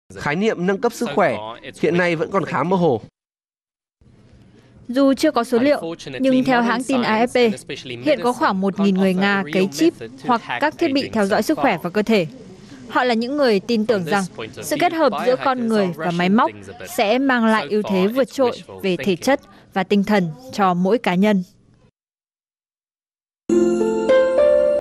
Khái niệm nâng cấp sức khỏe hiện nay vẫn còn khá mơ hồ. Dù chưa có số liệu, nhưng theo hãng tin AFP, hiện có khoảng 1.000 người Nga cấy chip hoặc các thiết bị theo dõi sức khỏe vào cơ thể. Họ là những người tin tưởng rằng sự kết hợp giữa con người và máy móc sẽ mang lại ưu thế vượt trội về thể chất và tinh thần cho mỗi cá nhân.